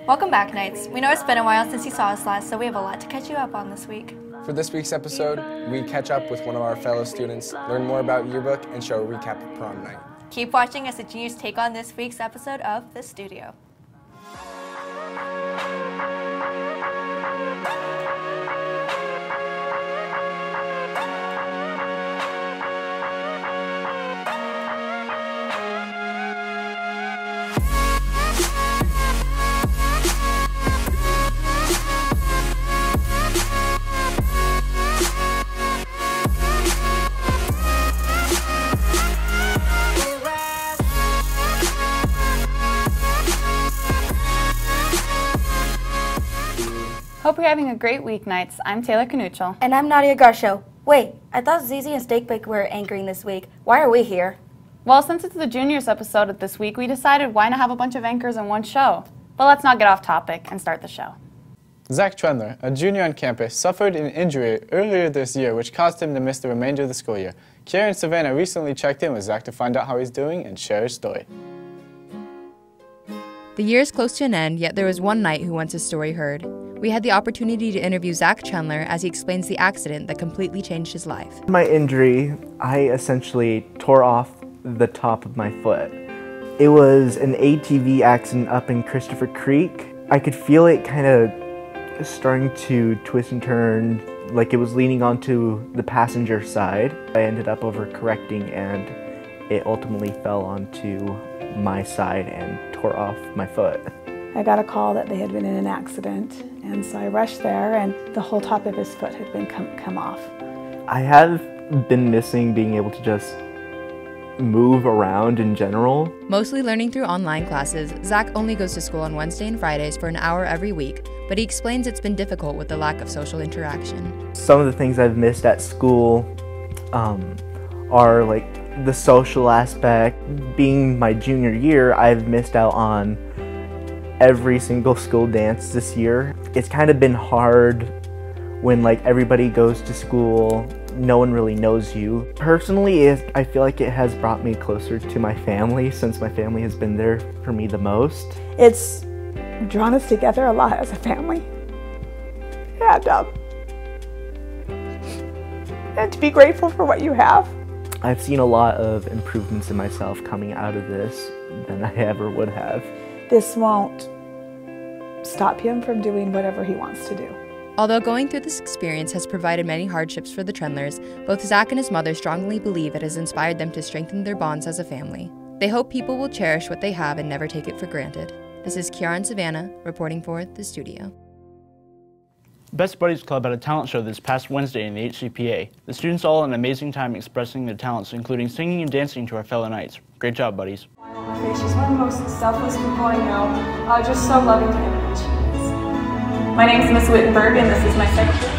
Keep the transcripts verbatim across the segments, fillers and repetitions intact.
Welcome back, Knights. We know it's been a while since you saw us last, so we have a lot to catch you up on this week. For this week's episode, we catch up with one of our fellow students, learn more about yearbook, and show a recap of prom night. Keep watching as the juniors take on this week's episode of The Studio. Hope you're having a great week, Knights. I'm Taylor Canuccio. And I'm Nadia Garcho. Wait, I thought Zizi and Steakbake were anchoring this week. Why are we here? Well, since it's the juniors episode of this week, we decided why not have a bunch of anchors in one show. But let's not get off topic and start the show. Zach Trendler, a junior on campus, suffered an injury earlier this year which caused him to miss the remainder of the school year. Kiera and Savannah recently checked in with Zach to find out how he's doing and share his story. The year is close to an end, yet there was one Knight who wants his story heard. We had the opportunity to interview Zach Chandler as he explains the accident that completely changed his life. My injury, I essentially tore off the top of my foot. It was an A T V accident up in Christopher Creek. I could feel it kind of starting to twist and turn, like it was leaning onto the passenger side. I ended up overcorrecting and it ultimately fell onto my side and tore off my foot. I got a call that they had been in an accident, and so I rushed there, and the whole top of his foot had been come, come off. I have been missing being able to just move around in general. Mostly learning through online classes, Zach only goes to school on Wednesday and Fridays for an hour every week, but he explains it's been difficult with the lack of social interaction. Some of the things I've missed at school um, are like the social aspect. Being my junior year, I've missed out on every single school dance this year. It's kind of been hard when like everybody goes to school, no one really knows you. Personally, it, I feel like it has brought me closer to my family since my family has been there for me the most. It's drawn us together a lot as a family. And, um, and to be grateful for what you have. I've seen a lot of improvements in myself coming out of this than I ever would have. This won't stop him from doing whatever he wants to do. Although going through this experience has provided many hardships for the Trendlers, both Zach and his mother strongly believe it has inspired them to strengthen their bonds as a family. They hope people will cherish what they have and never take it for granted. This is Kiara and Savannah reporting for The Studio. Best Buddies Club had a talent show this past Wednesday in the H C P A. The students all had an amazing time expressing their talents, including singing and dancing to our fellow Knights. Great job, buddies. She's one of the most selfless people I know, uh, just so loving to everyone she is. My name is Miss Wittenberg, and this is my secretary.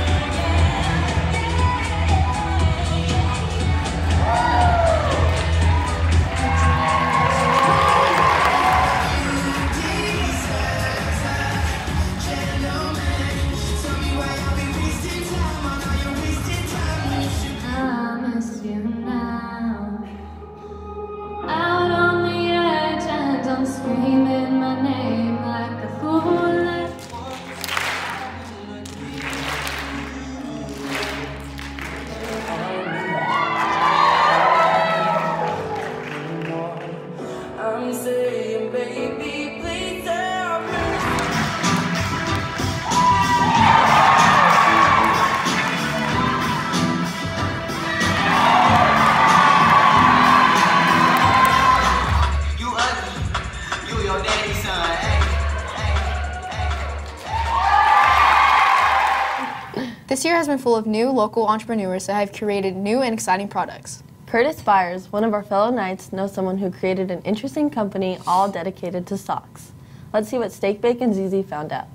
This year has been full of new local entrepreneurs that have created new and exciting products. Curtis Byers, one of our fellow Knights, knows someone who created an interesting company all dedicated to socks. Let's see what Steakbake and Zizi found out.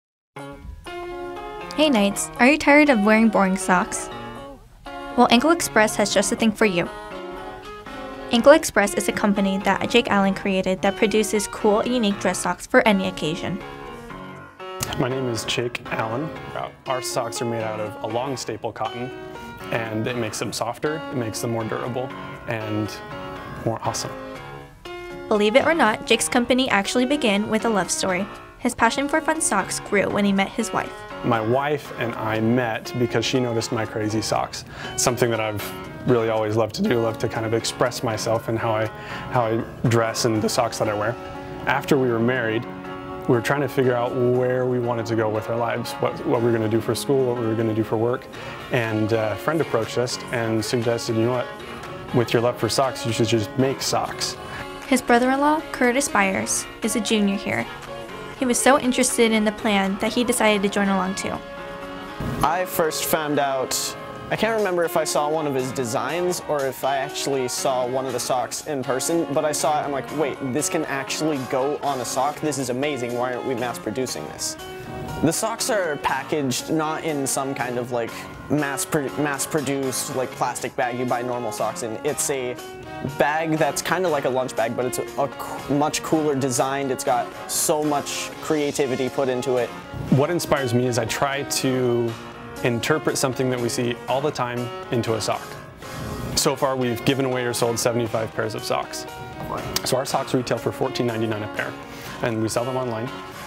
Hey Knights, are you tired of wearing boring socks? Well, Ankle Express has just the thing for you. Ankle Express is a company that Jake Allen created that produces cool, unique dress socks for any occasion. My name is Jake Allen. Our socks are made out of a long staple cotton, and it makes them softer, it makes them more durable, and more awesome. Believe it or not, Jake's company actually began with a love story. His passion for fun socks grew when he met his wife. My wife and I met because she noticed my crazy socks. Something that I've really always loved to do, love to kind of express myself and how I, how I dress and the socks that I wear. After we were married, we were trying to figure out where we wanted to go with our lives, what, what we were going to do for school, what we were going to do for work. And a friend approached us and suggested, you know what, with your love for socks, you should just make socks. His brother-in-law, Curtis Byers, is a junior here. He was so interested in the plan that he decided to join along too. I first found out, I can't remember if I saw one of his designs or if I actually saw one of the socks in person, but I saw it, I'm like, wait, this can actually go on a sock? This is amazing, why aren't we mass producing this? The socks are packaged not in some kind of like mass, pro mass produced like plastic bag you buy normal socks in. It's a bag that's kind of like a lunch bag, but it's a, a much cooler designed. It's got so much creativity put into it. What inspires me is I try to interpret something that we see all the time into a sock. So far we've given away or sold seventy-five pairs of socks. So our socks retail for fourteen ninety-nine a pair, and we sell them online.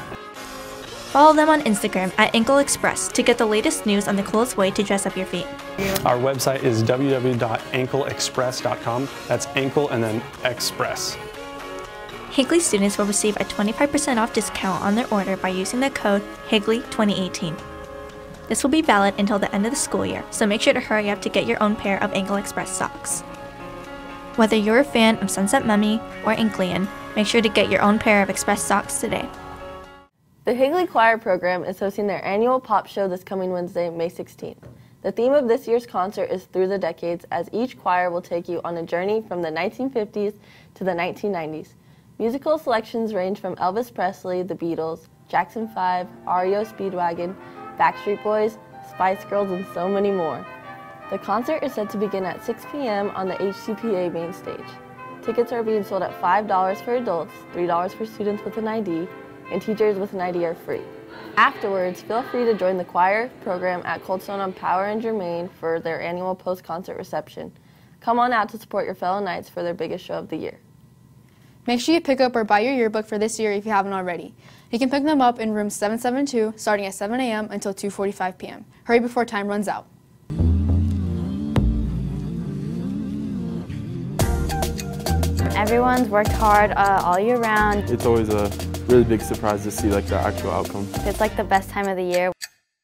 Follow them on Instagram at Ankle Express to get the latest news on the coolest way to dress up your feet. Our website is w w w dot ankle express dot com. That's ankle and then express. Higley students will receive a twenty-five percent off discount on their order by using the code Higley twenty eighteen. This will be valid until the end of the school year, so make sure to hurry up to get your own pair of Ankle Express socks. Whether you're a fan of Sunset Mummy or Inkleyan, make sure to get your own pair of Express socks today. The Higley Choir program is hosting their annual pop show this coming Wednesday, May sixteenth. The theme of this year's concert is Through the Decades, as each choir will take you on a journey from the nineteen fifties to the nineteen nineties. Musical selections range from Elvis Presley, The Beatles, Jackson five, R E O Speedwagon, Backstreet Boys, Spice Girls, and so many more. The concert is set to begin at six p m on the H C P A main stage. Tickets are being sold at five dollars for adults, three dollars for students with an I D, and teachers with an I D are free. Afterwards, feel free to join the choir program at Cold Stone on Power and Germain for their annual post-concert reception. Come on out to support your fellow Knights for their biggest show of the year. Make sure you pick up or buy your yearbook for this year if you haven't already. You can pick them up in room seven seven two starting at seven a m until two forty-five p m Hurry before time runs out. Everyone's worked hard uh, all year round. It's always a really big surprise to see like the actual outcome. It's like the best time of the year.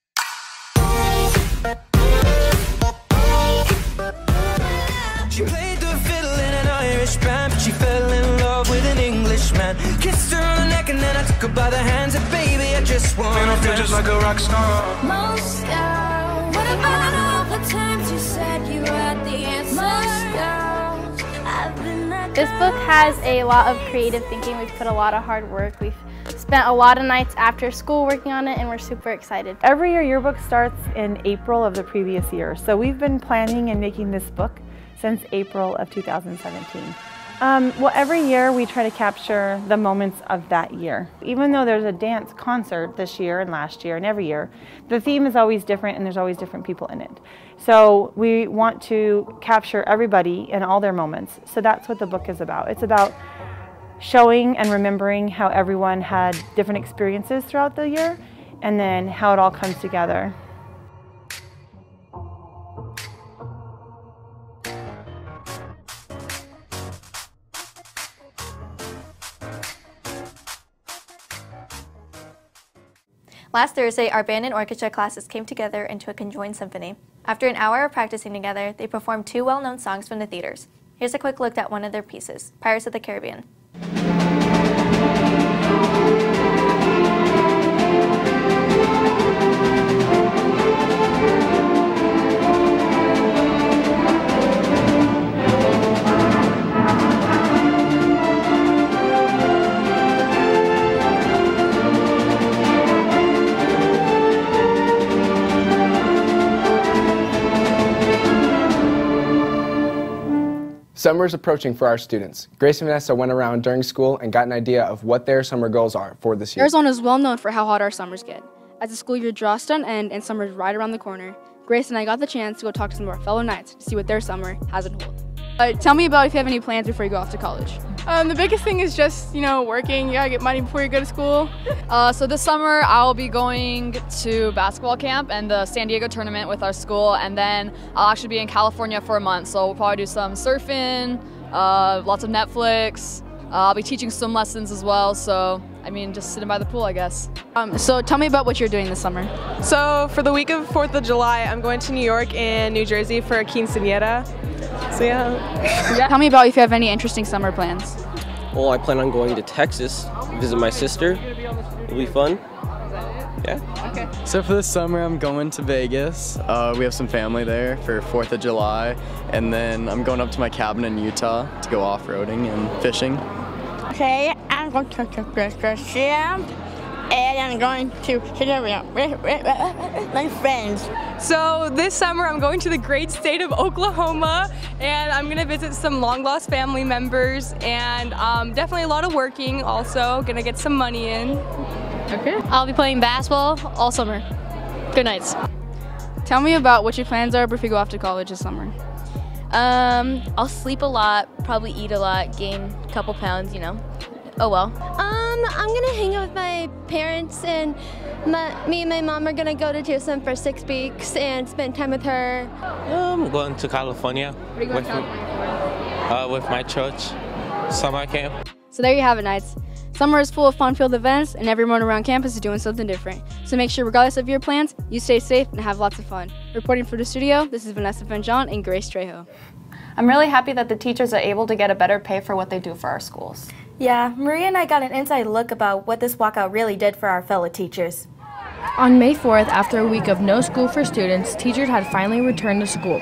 She played the fiddle in an Irish band, but she fell in love with an Englishman. Kissed her on the neck and then I took her by the hands and baby, I just want to feel just like a rock star. Moscow, what about all the times you said you had the answer? Moscow, I've been that This book has a lot of creative thinking. We've put a lot of hard work. We've spent a lot of nights after school working on it, and we're super excited. Every year yearbook starts in April of the previous year. So we've been planning and making this book since April of two thousand seventeen. Um, well, every year we try to capture the moments of that year. Even though there's a dance concert this year and last year and every year, the theme is always different and there's always different people in it. So we want to capture everybody in all their moments. So that's what the book is about. It's about showing and remembering how everyone had different experiences throughout the year and then how it all comes together. Last Thursday, our band and orchestra classes came together into a conjoined symphony. After an hour of practicing together, they performed two well-known songs from the theaters. Here's a quick look at one of their pieces, Pirates of the Caribbean. Summer is approaching for our students. Grace and Vanessa went around during school and got an idea of what their summer goals are for this year. Arizona is well known for how hot our summers get. As the school year draws to an end and summer is right around the corner, Grace and I got the chance to go talk to some of our fellow Knights to see what their summer has in hold. Uh, tell me about if you have any plans before you go off to college. Um, the biggest thing is just, you know, working. You gotta get money before you go to school. Uh, so this summer I'll be going to basketball camp and the San Diego tournament with our school, and then I'll actually be in California for a month. So we'll probably do some surfing, uh, lots of Netflix. Uh, I'll be teaching swim lessons as well. So I mean, just sitting by the pool, I guess. Um, so tell me about what you're doing this summer. So for the week of fourth of July, I'm going to New York and New Jersey for a quinceañera. So yeah. yeah. Tell me about if you have any interesting summer plans. Well, I plan on going to Texas, visit my sister. It'll be fun. Yeah. Okay. So for this summer, I'm going to Vegas. Uh, we have some family there for fourth of July. And then I'm going up to my cabin in Utah to go off-roading and fishing. Okay, I'm going to Christian, and I'm going to with my friends. So this summer I'm going to the great state of Oklahoma, and I'm gonna visit some long lost family members, and um, definitely a lot of working also, gonna get some money in. Okay. I'll be playing basketball all summer. Good nights. Tell me about what your plans are before you go off to college this summer. Um, I'll sleep a lot, probably eat a lot, gain a couple pounds, you know. Oh well. Um, I'm gonna hang out with my parents, and my, me and my mom are gonna go to Tucson for six weeks and spend time with her. I'm going to California. What are you going to California for? Uh, with my church, summer camp. So there you have it, Knights. Summer is full of fun-filled events, and everyone around campus is doing something different. So make sure, regardless of your plans, you stay safe and have lots of fun. Reporting for the studio, this is Vanessa Van-John and Grace Trejo. I'm really happy that the teachers are able to get a better pay for what they do for our schools. Yeah, Maria and I got an inside look about what this walkout really did for our fellow teachers. On May fourth, after a week of no school for students, teachers had finally returned to school.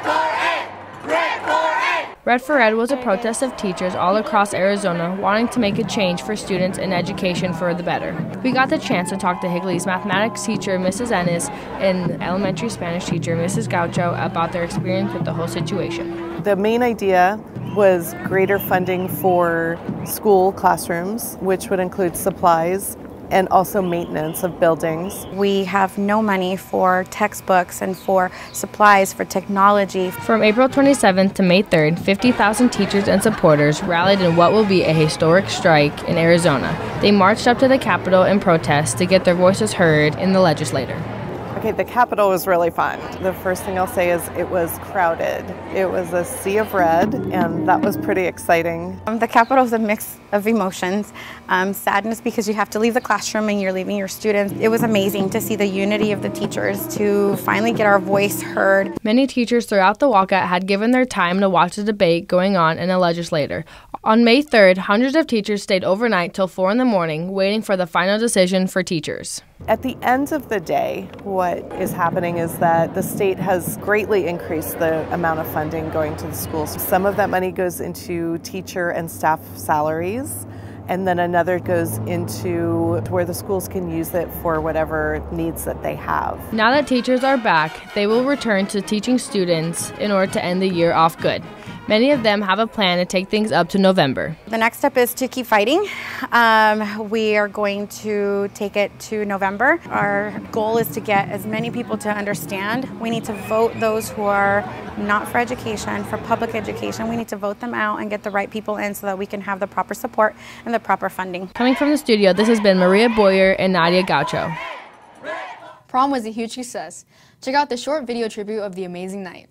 Red for Ed was a protest of teachers all across Arizona wanting to make a change for students in education for the better. We got the chance to talk to Higley's mathematics teacher, Missus Ennis, and elementary Spanish teacher, Missus Gaucho, about their experience with the whole situation. The main idea was greater funding for school classrooms, which would include supplies and also maintenance of buildings. We have no money for textbooks and for supplies for technology. From April twenty-seventh to May third, fifty thousand teachers and supporters rallied in what will be a historic strike in Arizona. They marched up to the Capitol in protest to get their voices heard in the legislature. Okay, the Capitol was really fun. The first thing I'll say is it was crowded. It was a sea of red, and that was pretty exciting. Um, the Capitol is a mix of emotions. Um, sadness because you have to leave the classroom and you're leaving your students. It was amazing to see the unity of the teachers to finally get our voice heard. Many teachers throughout the walkout had given their time to watch the debate going on in the legislature. On May third, hundreds of teachers stayed overnight till four in the morning, waiting for the final decision for teachers. At the end of the day, what is happening is that the state has greatly increased the amount of funding going to the schools. Some of that money goes into teacher and staff salaries, and then another goes into where the schools can use it for whatever needs that they have. Now that teachers are back, they will return to teaching students in order to end the year off good. Many of them have a plan to take things up to November. The next step is to keep fighting. Um, we are going to take it to November. Our goal is to get as many people to understand. We need to vote those who are not for education, for public education. We need to vote them out and get the right people in so that we can have the proper support and the proper funding. Coming from the studio, this has been Maria Boyer and Nadia Gaucho. Prom was a huge success. Check out the short video tribute of the amazing night.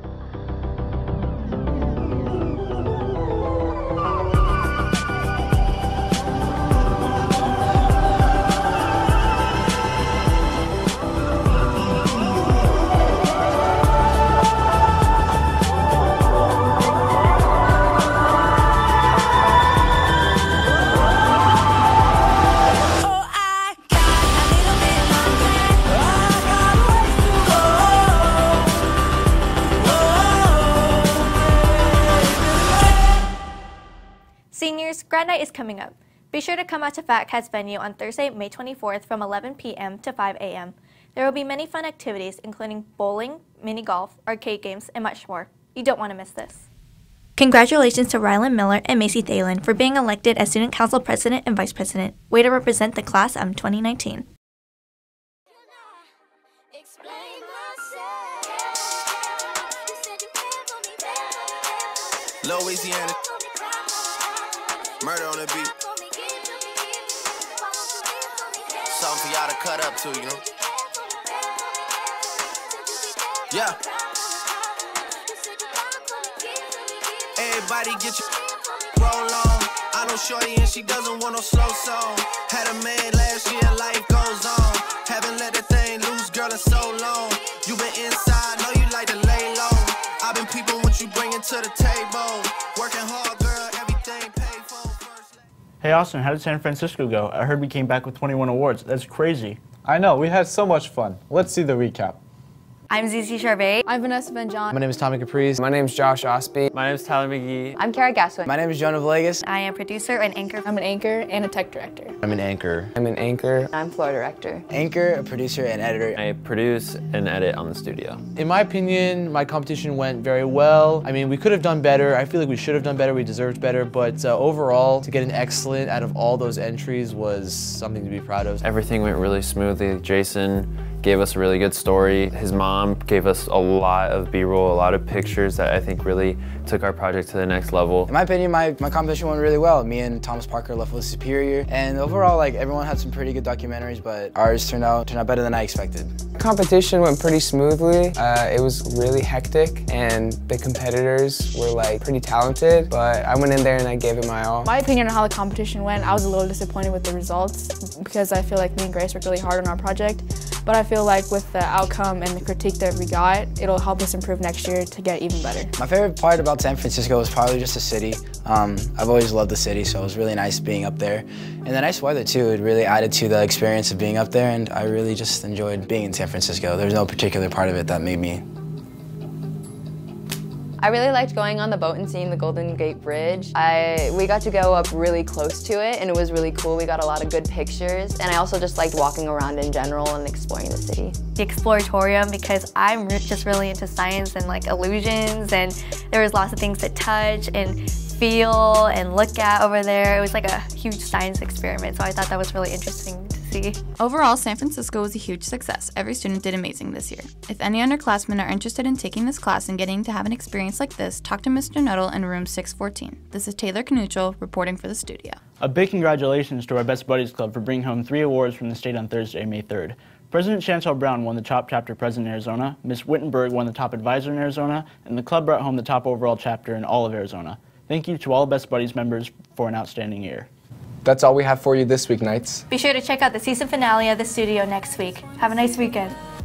Seniors, grad night is coming up. Be sure to come out to Fat Cats venue on Thursday, May twenty-fourth from eleven p m to five a m There will be many fun activities, including bowling, mini golf, arcade games, and much more. You don't want to miss this. Congratulations to Rylan Miller and Macy Thalen for being elected as Student Council President and Vice President. Way to represent the class of twenty nineteen. Louisiana. Murder on the beat. Something for y'all to cut up to, you know? Yeah. Everybody get your roll on. I know shorty and she doesn't want no slow song. Had a man last year, life goes on. Haven't let the thing loose, girl, in so long. You been inside, know you like to lay low. I've been peeping what you bringing to the table. Working hard, girl, everything paid for. Hey Austin, how did San Francisco go? I heard we came back with twenty-one awards. That's crazy. I know, we had so much fun. Let's see the recap. I'm Zizi Charbet. I'm Vanessa Van John. My name is Tommy Caprice. My name is Josh Osby. My name is Tyler McGee. I'm Kara Gaswin. My name is Jonah Villegas. I am producer and anchor. I'm an anchor and a tech director. I'm an anchor. I'm an anchor. I'm floor director. Anchor, a producer, and editor. I produce and edit on the studio. In my opinion, my competition went very well. I mean, we could have done better. I feel like we should have done better. We deserved better. But uh, overall, to get an excellent out of all those entries was something to be proud of. Everything went really smoothly. Jason gave us a really good story. His mom gave us a lot of B-roll, a lot of pictures that I think really took our project to the next level. In my opinion, my, my competition went really well. Me and Thomas Parker left with superior. And overall, like, everyone had some pretty good documentaries, but ours turned out, turned out better than I expected. Competition went pretty smoothly. Uh, it was really hectic, and the competitors were like pretty talented, but I went in there and I gave it my all. My opinion on how the competition went, I was a little disappointed with the results because I feel like me and Grace worked really hard on our project, but I feel like with the outcome and the critique that we got, it'll help us improve next year to get even better. My favorite part about San Francisco was probably just the city. Um, I've always loved the city, so it was really nice being up there. And the nice weather too, it really added to the experience of being up there, and I really just enjoyed being in San Francisco. There's no particular part of it that made me. I really liked going on the boat and seeing the Golden Gate Bridge. I, we got to go up really close to it, and it was really cool. We got a lot of good pictures, and I also just liked walking around in general and exploring the city. The Exploratorium, because I'm re just really into science and like illusions, and there was lots of things to touch and feel and look at over there. It was like a huge science experiment, so I thought that was really interesting to see. Overall, San Francisco was a huge success. Every student did amazing this year. If any underclassmen are interested in taking this class and getting to have an experience like this, talk to Mister Nuttall in room six fourteen. This is Taylor Canuccio reporting for the studio. A big congratulations to our Best Buddies Club for bringing home three awards from the state on Thursday, May third. President Chantel Brown won the top chapter president in Arizona, Miz Wittenberg won the top advisor in Arizona, and the club brought home the top overall chapter in all of Arizona. Thank you to all Best Buddies members for an outstanding year. That's all we have for you this week, Knights. Be sure to check out the season finale of the studio next week. Have a nice weekend.